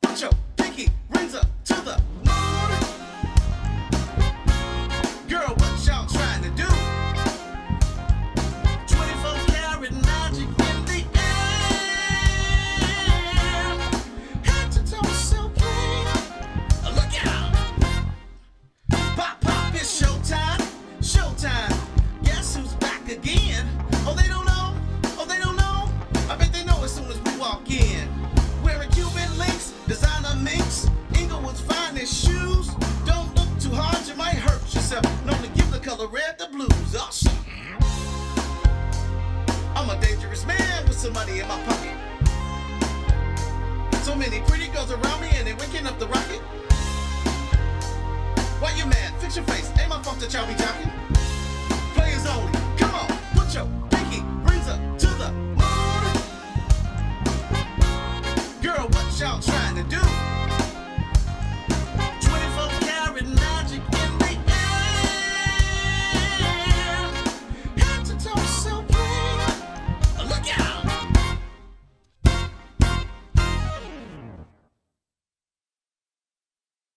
put your pinky rings up to the moon. Girl, what y'all trying to do? 24 karat magic in the air. Head to toe so clean. Look out! Pop, pop, it's showtime. Showtime. Guess who's back again? Oh, they don't know? Oh, they don't know? I bet they know as soon as we walk in. Wearing Cuban links, designer minks, Inglewood's finest shoes. Don't look too hard, you might hurt yourself. Known to give the color red the blues. Oh, shit. I'm a dangerous man with some money in my pocket. So many pretty girls around me and they're waking up the rocket. Why you mad? Fix your face. Ain't my fault that y'all be jocking. Players only. Come on, put your pinky rings up to the moon. Girl, what y'all trying to do?